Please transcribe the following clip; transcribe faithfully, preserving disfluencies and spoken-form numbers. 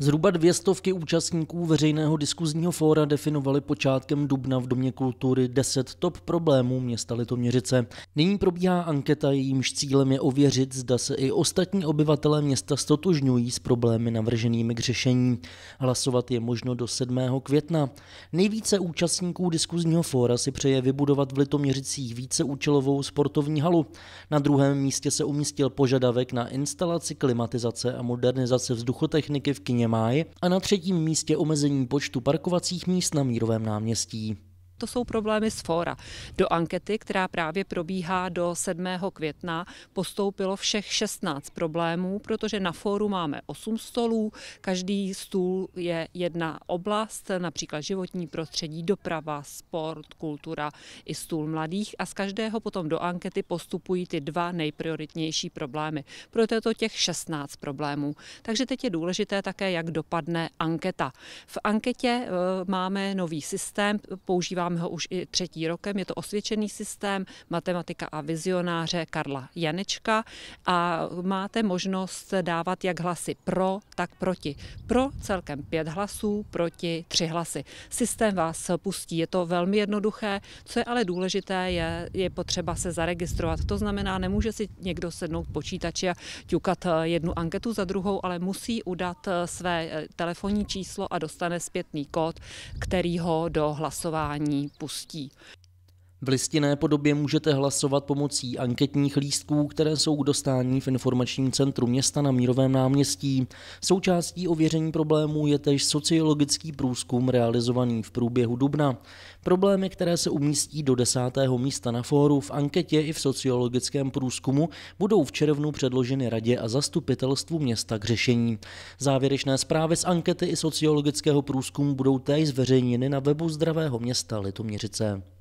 Zhruba dvě stovky účastníků veřejného diskuzního fóra definovali počátkem dubna v Domě kultury deset top problémů města Litoměřice. Nyní probíhá anketa, jejímž cílem je ověřit, zda se i ostatní obyvatelé města stotožňují s problémy navrženými k řešení. Hlasovat je možno do sedmého května. Nejvíce účastníků diskuzního fóra si přeje vybudovat v Litoměřicích víceúčelovou sportovní halu. Na druhém místě se umístil požadavek na instalaci klimatizace a modernizace vzduchotechniky v kině Máj a na třetím místě omezení počtu parkovacích míst na Mírovém náměstí. To jsou problémy z fóra. Do ankety, která právě probíhá do sedmého května, postoupilo všech šestnáct problémů, protože na fóru máme osm stolů, každý stůl je jedna oblast, například životní prostředí, doprava, sport, kultura i stůl mladých a z každého potom do ankety postupují ty dva nejprioritnější problémy. Proto je to těch šestnáct problémů. Takže teď je důležité také, jak dopadne anketa. V anketě e, máme nový systém, používáme ho už i třetí rokem, je to osvědčený systém matematika a vizionáře Karla Janečka a máte možnost dávat jak hlasy pro, tak proti. Pro celkem pět hlasů, proti tři hlasy. Systém vás pustí, je to velmi jednoduché, co je ale důležité, je, je potřeba se zaregistrovat. To znamená, nemůže si někdo sednout k počítači a ťukat jednu anketu za druhou, ale musí udat své telefonní číslo a dostane zpětný kód, který ho do hlasování pustí. V listinné podobě můžete hlasovat pomocí anketních lístků, které jsou k dostání v informačním centru města na Mírovém náměstí. Součástí ověření problémů je též sociologický průzkum realizovaný v průběhu dubna. Problémy, které se umístí do desátého místa na fóru, v anketě i v sociologickém průzkumu budou v červnu předloženy radě a zastupitelstvu města k řešení. Závěrečné zprávy z ankety i sociologického průzkumu budou též zveřejněny na webu Zdravého města Litoměřice.